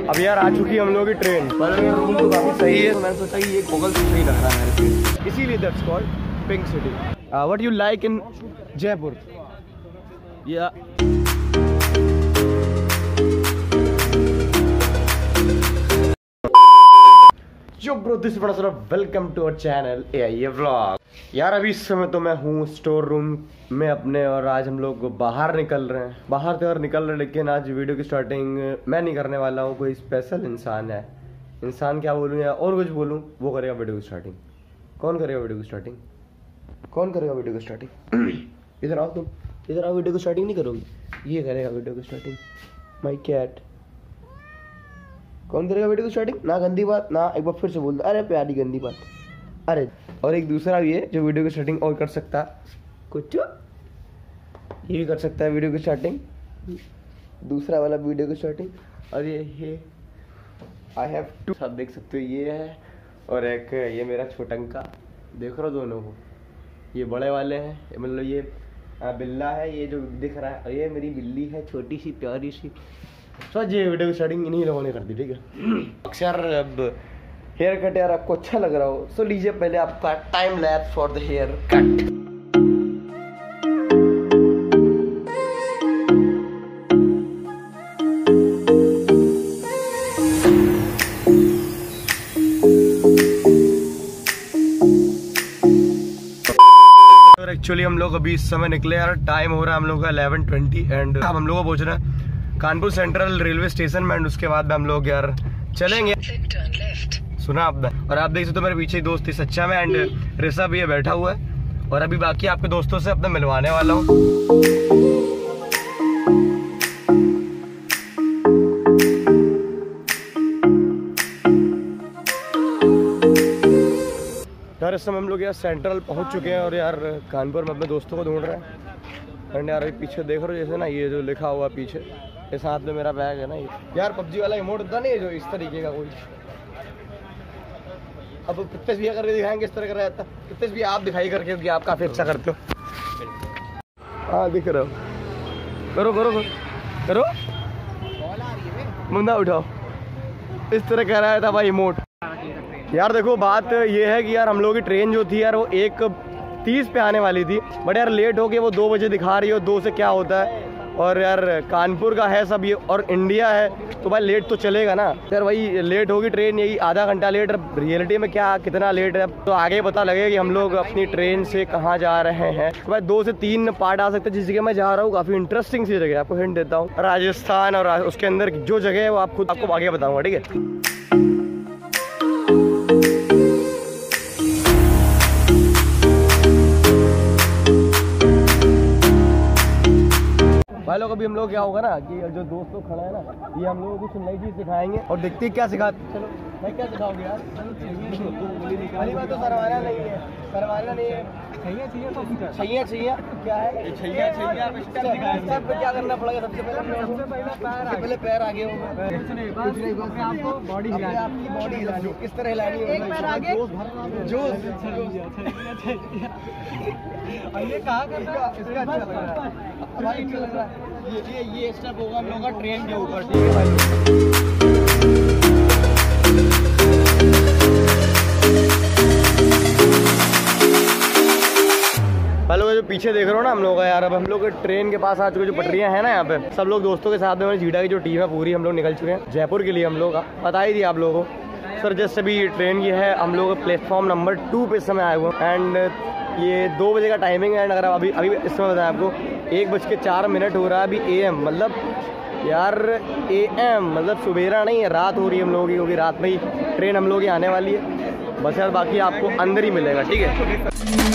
अब यार आ चुकी है हम लोगों की ट्रेन। रूम तो काफी सही है, तो मैंने सोचा कि ये गॉगल सही लग रहा है मेरे पे, इसीलिए that's called pink city. What you like in Jaipur? या जो ब्रो, दिस बड़ा सारा welcome to our channel AIA vlog. यार अभी इस समय तो मैं हूँ स्टोर रूम में अपने, और आज हम लोग बाहर निकल रहे हैं। बाहर तो यार निकल रहे हैं, लेकिन आज वीडियो की स्टार्टिंग मैं नहीं करने वाला हूँ। कोई स्पेशल इंसान है, इंसान क्या बोलूँ या और कुछ बोलूँ, वो करेगा वीडियो की स्टार्टिंग। कौन करेगा वीडियो की स्टार्टिंग? कौन करेगा वीडियो की स्टार्टिंग? इधर आओ तुम, इधर आओ। वीडियो की स्टार्टिंग नहीं करोगी, ये करेगा वीडियो की स्टार्टिंग, माई कैट। कौन करेगा वीडियो की स्टार्टिंग? ना गंदी बात, ना एक बार फिर से बोल दो, अरे प्यारी गंदी बात, अरे। और एक दूसरा भी है जो वीडियो की स्टार्टिंग और कर सकता है, कुछ ये भी कर सकता है वीडियो की स्टार्टिंग, दूसरा वाला वीडियो की स्टार्टिंग। और ये आई हैव टू, सब देख सकते हो, ये है। और एक ये मेरा छोटंका, देख रहे हो दोनों को, ये बड़े वाले हैं, मतलब ये बिल्ला है ये जो दिख रहा है, और ये मेरी बिल्ली है छोटी सी प्यारी सी। सो ये वीडियो की स्टार्टिंग इन्हीं लोगों ने कर दी, ठीक है। अक्सर अब हेयर कट यार आपको अच्छा लग रहा हो, सो लीजिए पहले आपका time lapse for the haircut. Actually हम लोग अभी इस समय निकले यार, टाइम हो रहा है हम लोग का 11:20 एंड अब हम लोग को पहुंच रहे हैं कानपुर सेंट्रल रेलवे स्टेशन में। एंड उसके बाद हम लोग यार चलेंगे, सुना आपने। और आप देख सकते हो मेरे पीछे दोस्त सच्चा में, एंड ऋषभ भी बैठा हुआ है। और अभी बाकी आपके दोस्तों से अपने मिलवाने वाला हूँ। यार इस समय हम लोग यार सेंट्रल पहुंच चुके हैं, और यार कानपुर में अपने दोस्तों को ढूंढ रहे हैं। एंड यार अभी पीछे देख रहे हो जैसे ना, ये जो लिखा हुआ पीछे, इस हाथ में मेरा बैग है ना, ये यार पबजी वाला इमोट होता नहीं है जो इस तरीके का कोई। अब कितने भी करके दिखाएंगे इस तरह का रहता, कितने भी आप दिखाई करके, क्योंकि आप काफी अच्छा करते हो। हाँ दिख रहे हो, करो करो करो, मुंडा उठाओ, इस तरह कह रहा था भाई इमोट। यार देखो बात ये है कि यार हम लोग की ट्रेन जो थी यार वो 1:30 पे आने वाली थी, बट यार लेट हो गई, वो 2 बजे दिखा रही है, 2 से क्या होता है। और यार कानपुर का है सब ये, और इंडिया है तो भाई लेट तो चलेगा ना यार। वही लेट होगी ट्रेन, यही आधा घंटा लेट। रियलिटी में क्या कितना लेट है तो आगे पता लगेगा कि हम लोग अपनी ट्रेन से कहाँ जा रहे हैं। तो भाई 2 से 3 पार्ट आ सकते हैं। जिस जगह मैं जा रहा हूँ काफ़ी इंटरेस्टिंग सी जगह, आपको हिंट देता हूँ, राजस्थान। और उसके अंदर जो जगह है वो आपको आगे बताऊँगा, ठीक है। भाई लोग अभी हम लोग क्या होगा ना कि जो दोस्त लोग खड़ा है ना, ये हम लोगों को कुछ नई चीज़ सिखाएंगे, और देखते क्या सिखाते। चलो भाई क्या सिखाओगे यार? पहली बात तो सरवाना नहीं है, सरवाना नहीं है, छैया छैया क्या है? छैया छैया सब क्या करना पड़ेगा? सबसे पहले पैर आगे होगा, कुछ नहीं, आपको बॉडी हिलानी, आपकी बॉडी हिलानी, किस तरह हिलानी है? एक पैर आगे, जोश। ये कहाँ करना है? इसका अच्छा लग रहा है भाई, अच्छा लग रहा है। ये स्टेप होगा हम लोग का ट्रेन के ऊपर, ठीक है भाई। हेलो जो पीछे देख रहे हो ना हम लोग यार, अब हम लोग ट्रेन के पास आ चुके, जो पटरियां हैं ना यहाँ पे, सब लोग दोस्तों के साथ में जीडा की जो टीम है पूरी, हम लोग निकल चुके हैं जयपुर के लिए। हम लोग बता ही दिया आप लोगों को सर, जैसे भी ट्रेन की है, हम लोग प्लेटफॉर्म नंबर 2 पे इस समय आए हुए हैं। एंड ये 2 बजे का टाइमिंग है। एंड अगर अभी इस समय बताएं आपको 1:04 हो रहा है अभी AM, मतलब यार AM मतलब सुबेरा नहीं है, रात हो रही है हम लोगों की, क्योंकि रात में ही ट्रेन हम लोग की आने वाली है। बस यार बाकी आपको अंदर ही मिलेगा, ठीक है।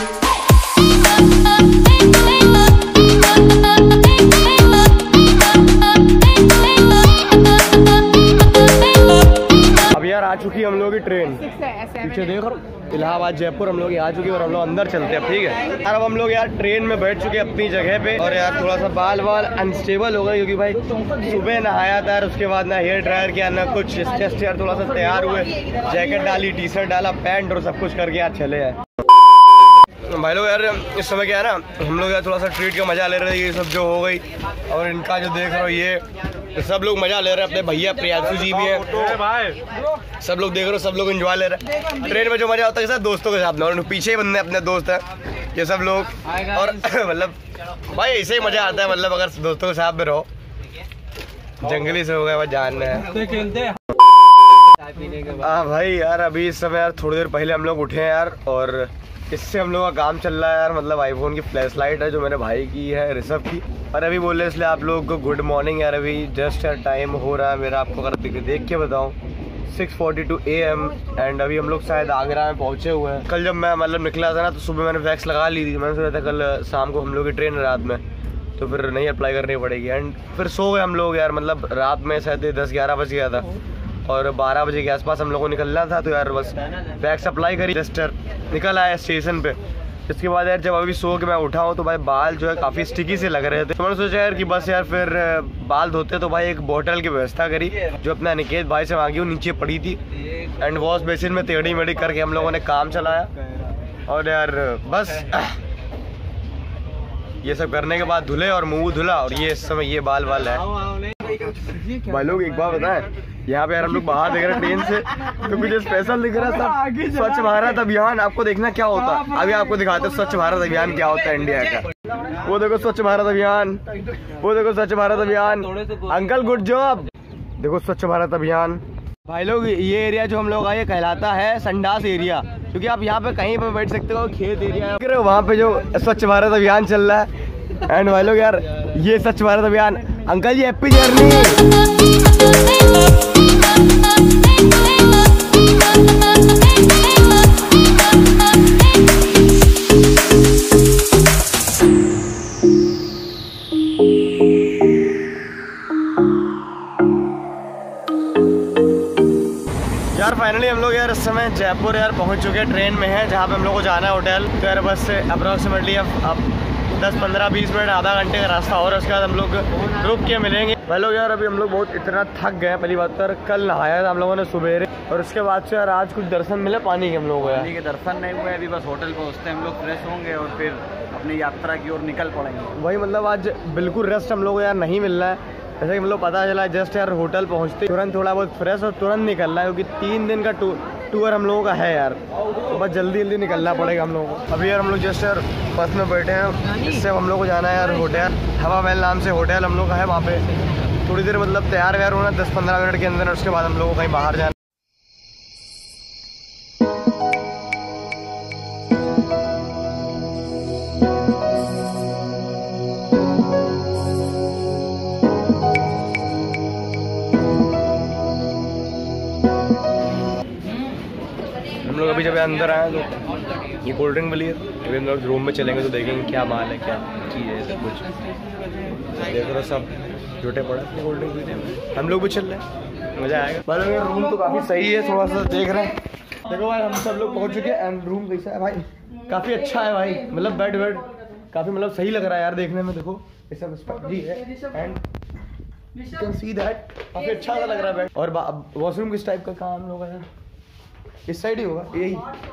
अब यार आ चुकी है हम लोग की ट्रेन, पीछे देख रहा हूँ, इलाहाबाद जयपुर हम लोग आ चुके हैं, और हम लोग अंदर चलते हैं, ठीक है। यार अब हम लोग यार ट्रेन में बैठ चुके हैं अपनी जगह पे। और यार थोड़ा सा बाल अनस्टेबल हो गए, क्योंकि भाई सुबह नहाया था, उसके बाद ना हेयर ड्रायर किया ना कुछ, जस्ट यार थोड़ा सा तैयार हुए, जैकेट डाली, टी-शर्ट डाला, पैंट और सब कुछ करके यार चले यार। भाई लोग यार इस समय क्या है ना, हम लोग यार थोड़ा सा ट्रीट का मजा ले रहे थे, ये सब जो हो गई। और इनका जो देख रहे हो ये सब लोग मजा ले रहे हैं, अपने भैया प्रियांशु जी भी है, सब लोग देख रहे हो, सब लोग एंजॉय ले रहे हैं। ट्रेन में जो मजा होता है सर दोस्तों के साथ में, पीछे बंदे अपने दोस्त है ये सब लोग, और मतलब भाई ऐसे ही मजा आता है, मतलब अगर दोस्तों के साथ में रहो। जंगली से हो गया जान है। हाँ भाई यार, अभी इस समय यार थोड़ी देर पहले हम लोग उठे हैं यार, और इससे हम लोग का काम चल रहा है यार, मतलब आईफोन की फ्लैश लाइट है जो मेरे भाई की है, ऋषभ की। और अभी बोले इसलिए आप लोग को गुड मॉर्निंग यार। अभी जस्ट यार टाइम हो रहा है मेरा, आपको अगर देख के बताऊं 6:42 AM, एंड अभी हम लोग शायद आगरा में पहुंचे हुए हैं। कल जब मैं मतलब निकला था ना, तो सुबह मैंने वैक्स लगा ली थी, मैंने सोचा था कल शाम को हम लोग की ट्रेन है रात में, तो फिर नहीं अप्लाई करनी पड़ेगी। एंड फिर सो गए हम लोग यार, मतलब रात में शायद 10-11 बज गया था, और 12 बजे के आसपास हम लोगों को निकलना था, तो यार बस वैक्स अप्लाई करी, जस्ट निकल आया स्टेशन पे। इसके बाद यार जब अभी सो के मैं उठा हूँ तो भाई बाल जो है काफ़ी स्टिकी से लग रहे थे, तो मैंने सोचा यार कि बस यार फिर बाल धोते, तो भाई एक बोतल की व्यवस्था करी जो अपने अनिकेत भाई से मांगी, वो नीचे पड़ी थी, एंड वॉश बेसिन में टेढ़ी मेढ़ी करके हम लोगों ने काम चलाया। और यार बस ये सब करने के बाद धुले और मुंह धुला, और ये इस समय ये बाल है। भाई लोग एक बात बताएं, यहाँ पे यार हम लोग बाहर देख रहे हैं ट्रेन से, तो कुछ स्पेशल दिख रहा था, स्वच्छ भारत अभियान। आपको देखना क्या होता है, अभी आपको दिखाते हैं स्वच्छ भारत अभियान क्या होता है इंडिया का। वो देखो स्वच्छ भारत अभियान, वो देखो स्वच्छ Bharat Abhiyan, uncle good job. देखो स्वच्छ भारत अभियान। भाई लोग ये एरिया जो हम लोग का ये कहलाता है संडास एरिया, क्योंकि आप यहाँ पे कहीं पे बैठ सकते हो, खेत एरिया है वहाँ पे जो स्वच्छ भारत अभियान चल रहा है। एंड भाई लोग यार ये स्वच्छ भारत अभियान, अंकल जी हैप्पी जर्नी। यार फाइनली हम लोग यार इस समय जयपुर यार पहुंच चुके हैं, ट्रेन में है जहाँ पे हम लोग को जाना है होटल। तो यार बस से अप्रॉक्सीमेटली अब 10-15-20 मिनट आधा घंटे का रास्ता और उसके बाद हम लोग रुक के मिलेंगे। भाई लोग यार अभी हम लोग बहुत इतना थक गए। पहली बात तो कल नहाया था हम लोगों ने सुबह, और उसके बाद से यार आज कुछ दर्शन मिले पानी के हम लोगों को। पानी के दर्शन नहीं हुए, अभी बस होटल पहुँचते हम लोग फ्रेश होंगे और फिर अपनी यात्रा की ओर निकल पड़ेंगे। वही मतलब आज बिल्कुल रेस्ट हम लोग को यार नहीं मिल रहा है, जैसे कि हम लोग पता चला जस्ट यार होटल पहुंचते तुरंत थोड़ा बहुत फ्रेश और तुरंत निकलना है, क्योंकि 3 दिन का टूर हम लोगों का है यार, तो बस जल्दी निकलना पड़ेगा हम लोगों को। अभी यार हम लोग जस्ट यार बस में बैठे हैं, इससे हम लोग को जाना है यार होटल, हवा महल नाम से होटल हम लोग का है। वहाँ पे थोड़ी देर मतलब तैयार व्यार होना 10-15 मिनट के अंदर, उसके बाद हम लोग को कहीं बाहर जाना। हम लोग अभी जब अंदर आए तो ये कोल्ड ड्रिंक मिली है, अभी हम लोग रूम में चलेंगे तो देखेंगे क्या माल है, क्या चीज़ है, सब कुछ देख रहे हो, सब जुटे पड़े अपने कोल्ड ड्रिंक पीने में। हम लोग भी चल रहे हैं, मज़ा आएगा। भाई रूम तो काफ़ी सही है, थोड़ा सा देख रहे हैं। देखो भाई हम सब लोग पहुँच चुके हैं, एंड रूम कैसा है भाई, काफ़ी अच्छा है भाई, मतलब बेड वेड काफ़ी मतलब सही लग रहा है यार देखने में। देखो ये सब जी है, and you can see that काफ़ी अच्छा सा लग रहा है बेड। और वॉशरूम किस टाइप का काम लोग है, इस साइड ही होगा यही,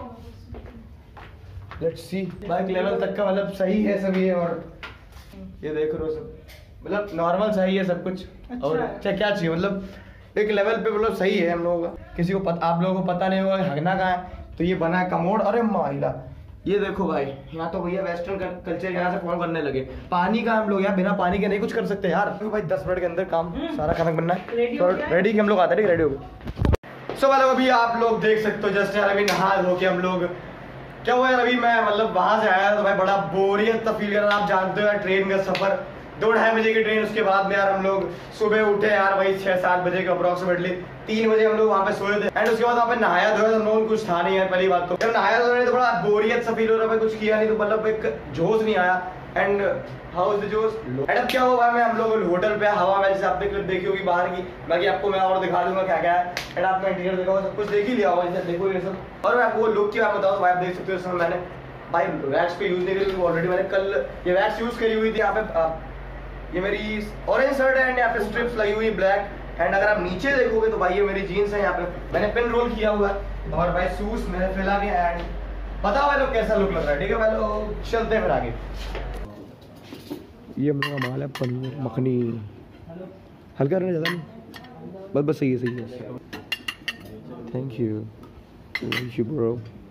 लेट्स सी। बाइक लेवल तक का मतलब सही है सब ये, और ये देख रहे हो सब मतलब नॉर्मल सही है सब कुछ। अच्छा, और क्या चाहिए मतलब एक लेवल पे मतलब सही है हम लोगों का। किसी को आप लोगों को पता नहीं होगा हगना कहाँ है, तो ये बना है कमोड। अरे माहिला ये देखो भाई, यहाँ तो भैया वेस्टर्न कल्चर यहाँ से फॉलो करने लगे। पानी का हम लोग यहाँ बिना पानी के नहीं कुछ कर सकते यार, तो भाई 10 मिनट के अंदर काम सारा खाना बनना है, तो रेडी कि हम लोग आते हैं, रेडी हो गए। सो मतलब अभी आप लोग देख सकते हो जस्ट यार अभी नहा धो के हम लोग, क्या हुआ यार अभी मैं मतलब वहां से आया तो भाई बड़ा बोरियत फील कर रहा। आप जानते हो यार ट्रेन का सफर 2-2:30 बजे की ट्रेन, उसके बाद में यार हम लोग सुबह उठे यार वही 6-7 बजे के अप्रोक्सीमेटली, 3 बजे हम लोग वहाँ पे सोए थे। एंड उसके बाद वहाँ पे नहाया धोया, हम लोगों कुछ था नहीं यार। पहली बात तो जब नहाया धोया तो बड़ा बोरियत सा फील हो रहा है, कुछ किया नहीं तो मतलब एक जोश नहीं आया। And how is the josh. And अब क्या हुआ मैं हम लोग होटल पे हवा महल, जैसे आपने क्लिप देखी होगी बाहर की, बाकी आपको मैं और दिखा दूंगा क्या क्या है। एंड आपने इंटीरियर देखा होगा, सब कुछ देख ही लिया होगा, जैसे देखो ये सब। और मैं आपको लुक की बात बताऊँ तो आप देख सकते हो, इसमें मैंने भाई वैक्स पे यूज नहीं करी, ऑलरेडी मैंने कल ये वैक्स यूज करी हुई थी। यहाँ पे ये मेरी ऑरेंज शर्ट है एंड यहाँ पे स्ट्रिप्स लगी हुई ब्लैक। एंड अगर आप नीचे देखोगे तो भाई ये मेरी जीन्स है, यहाँ पे मैंने पिन रोल किया हुआ है, और भाई शूज मैंने फैला के। एंड बताओ भाई लोग कैसा लुक लग रहा है, ठीक है भाई लोग चलते हैं फिर आगे। ये मेरा माल है पनीर मखनी, हल्का रहना, ज़्यादा नहीं, बस सही है, सही है। Thank you bro.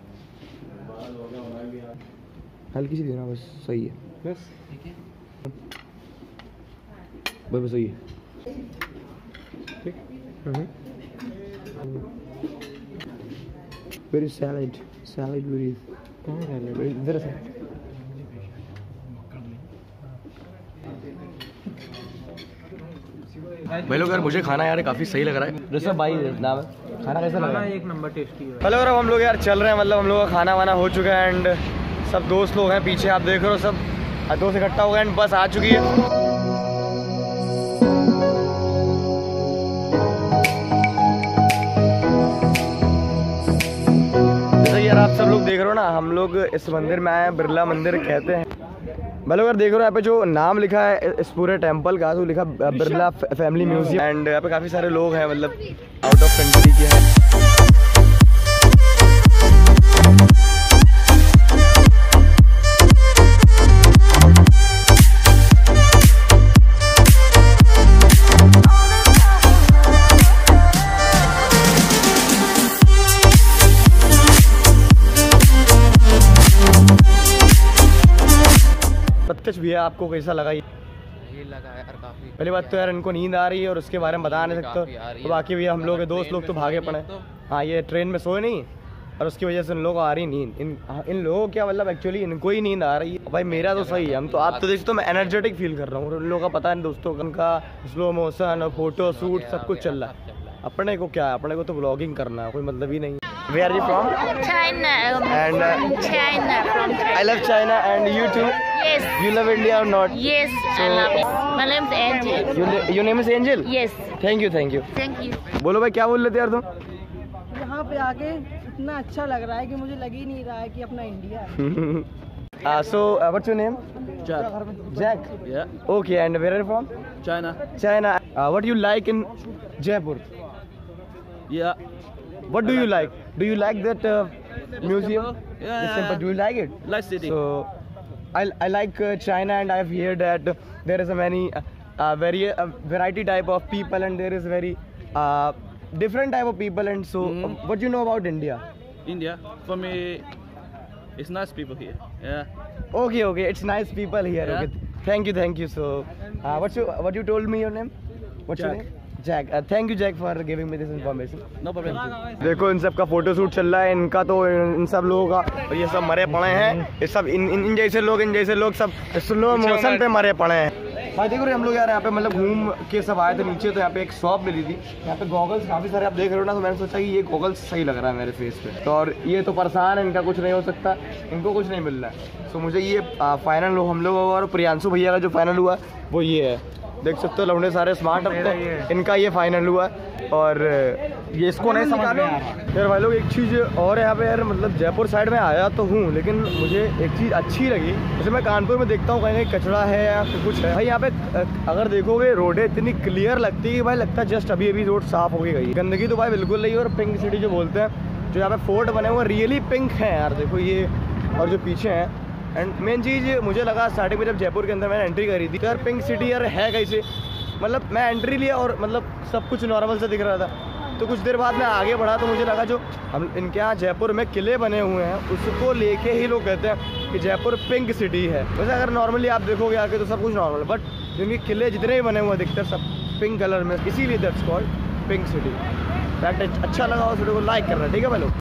हल्की सी देना, बस सही है, बस बस सही है, ठीक। वेरी सैलेड वेरी इधर से। भाई लोग यार मुझे खाना यार काफ़ी सही लग रहा है। ऋषभ भाई नाम है, खाना कैसा लग रहा है? एक नंबर टेस्टी है। हेलो, हम लोग यार चल रहे हैं, मतलब हम लोग का खाना वाना हो चुका है एंड सब दोस्त लोग हैं पीछे, आप देख रहे हो सब दोस्त इकट्ठा हो गए एंड बस आ चुकी है। जैसे यार आप सब लोग देख रहे हो ना, हम लोग इस मंदिर में आए हैं, बिरला मंदिर कहते हैं। भाई लोग यार देख रहे हो यहाँ पे जो नाम लिखा है इस पूरे टेम्पल का, तो लिखा बिरला फैमिली म्यूजियम एंड यहाँ पे काफ़ी सारे लोग हैं, मतलब आउट ऑफ कंट्री के हैं। प्रत्यक्ष भैया आपको कैसा लगा? ये लगा यार काफी। पहली बात तो यार इनको नींद आ रही है और उसके बारे में बता नहीं सकते, तो बाकी भैया हम लोग के दोस्त लोग तो भागे पड़े। हाँ, ये ट्रेन में सोए नहीं और उसकी वजह से इन लोगों को आ रही नींद। इन लोगों को क्या मतलब एक्चुअली इनको ही नींद आ रही है। भाई मेरा तो सही है, हम तो आप तो देखते हो मैं एनर्जेटिक फील कर रहा हूँ, उन लोगों का पता है दोस्तों, उनका स्लो मोशन और फोटो शूट सब कुछ चल रहा है। अपने को क्या है, अपने को तो ब्लॉगिंग करना है, कोई मतलब ही नहीं। Where are you from? China. And China. From China. I love China and you too. Yes. You love India or not? Yes, I love it. My name is Angel. Your name is Angel? Yes. Thank you. Thank you. बोलो भाई क्या बोल रहे थे यार तुम? यहाँ पे आके इतना अच्छा लग रहा है कि मुझे लग ही नहीं रहा है कि अपना इंडिया है। So what's your name? Jack. Yeah. Okay, and where are you from? China. China. What do you like in Jaipur? Yeah. What do you like? Do you like that museum? Yeah. It's simple. Do you like it? Like city. So I like China, and I've heard that there is a many variety type of people, and there is very different type of people, and so what do you know about India? India. For me, it's nice people here. Yeah. Okay, it's nice people here. Yeah. Okay, thank you. So what you told me your name? What's your Jack. name? Jack. Thank you Jack for giving me this information. No problem. देखो इन सब का photo shoot चल रहा है, इनका तो इन सब लोगों का, और ये सब मरे पड़े हैं, ये सब इन जैसे लोग सब स्लो मोशन पे मरे पड़े हैं। भाई देखो हम लोग यार यहाँ पे मतलब घूम के सब आए थे नीचे, तो यहाँ पे एक शॉप मिली थी, यहाँ पे गॉगल्स काफ़ी सारे आप देख रहे हो ना, तो मैंने सोचा कि ये गॉगल्स सही लग रहा है मेरे फेस पे, तो और ये तो परेशान है, इनका कुछ नहीं हो सकता, इनको कुछ नहीं मिल रहा है, तो मुझे ये फाइनल हम लोग और प्रियांशु भैया का जो फाइनल हुआ वो ये है, देख सकते हो लौंडे सारे स्मार्ट, इनका ये फाइनल हुआ और ये इसको नहीं समझ में आ रहा यार। भाई लोग एक चीज़ और यहाँ पे यार, मतलब जयपुर साइड में आया तो हूँ, लेकिन मुझे एक चीज़ अच्छी लगी, जैसे मैं कानपुर में देखता हूँ कहीं कचरा है या कुछ है, भाई यहाँ पे अगर देखोगे रोडें इतनी क्लियर लगती है कि भाई लगता है जस्ट अभी रोड साफ हो गई। गंदगी तो भाई बिल्कुल नहीं, और पिंक सिटी जो बोलते हैं, जो यहाँ पे फोर्ट बने हुए रियली पिंक है यार, देखो ये और जो पीछे हैं। एंड मेन चीज़ मुझे लगा स्टार्टिंग में जब जयपुर के अंदर मैंने एंट्री करी थी, तो यार पिंक सिटी यार है कैसे, मतलब मैं एंट्री लिया और मतलब सब कुछ नॉर्मल से दिख रहा था, तो कुछ देर बाद मैं आगे बढ़ा तो मुझे लगा जो हम इनके यहाँ जयपुर में किले बने हुए हैं उसको लेके ही लोग कहते हैं कि जयपुर पिंक सिटी है। वैसे अगर नॉर्मली आप देखोगे आके तो सब कुछ नॉर्मल है, बट जिनके किले जितने भी बने हुए हैं अधिकतर सब पिंक कलर में, इसीलिए that's called pink city. Fact अच्छा लगा और वीडियो को लाइक करना, ठीक है भाई लोग।